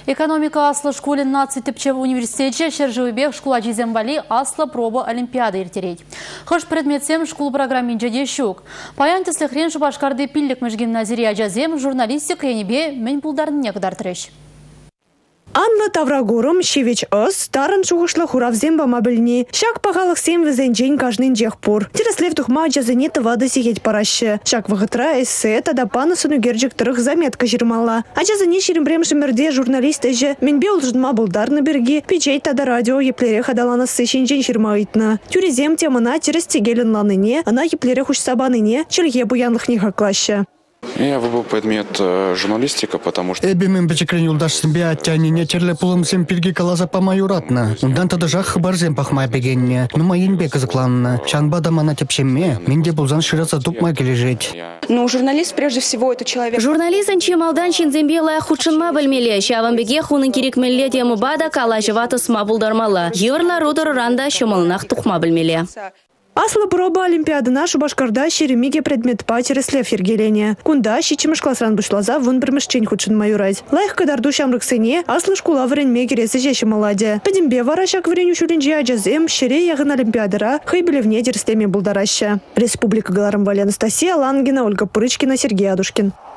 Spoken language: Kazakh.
Экономика аслы школен наци типчев университете шержевебех школа жизембали аслы проба олимпиада ертерейд. Хыш предметсем школ программин жеде щук. Паян теслехрен шубашкарды пиллик меж гимназирия жазем журналистика енебе мен пулдарын некудар треш. Анна Таврагурум, Щевич Ос, Таран Шухышла Хуравзем Бамабельни, Шак пахалах 7 везенджень каждый джехпур. Тереслев тухма джазанета вада сихеть параще. Шак вахатра эссе, тада пана сунугерджик трых заметка жирмала. А джазани ширимбрем шимерде журналист эже, менбе улждма булдар на берги, печей тада радио еплере хадалана сыщенджень жирмаитна. Тюрезем темана через тегелен ланыне, она еплере хуш сабаныне, челье буянлых нихаклаща. Я выбрал предмет журналистика, потому что... Эбимен бечекрен юлдаш себе оттяни не терле пулым сем пирги калаза помаюратна. Ундан тада жах барзем пахмай бегенне. Ну майын бек закланна. Шанбада мана тепшеме. Минде булзан шираться тупмай кележеть. Ну, журналист прежде всего это человек. Журналистен чемалдан чинзембела худшинма бельмеле. Шавамбеге хунын кирик мелле тему бада калажевата смабулдармала. Юрла рудор ранда шумалнах тухма бельмеле. Асла проба олимпиадына Шубашкарда шеремиге предмет па Тереслев Ергелене. Кунда щичимыш классран бушлаза вон бірмішчен худшын майурать. Лайх кадарду шамрыксене аслы шкула варен мегересі жеші маладе. Пәдімбе варашак варен үшулінже ажазем шере яғын олимпиадыра хайбелевне дерстеме булдараща. Республика Галарымвали Анастасия Лангина, Ольга Пурычкина, Сергей Адушкин.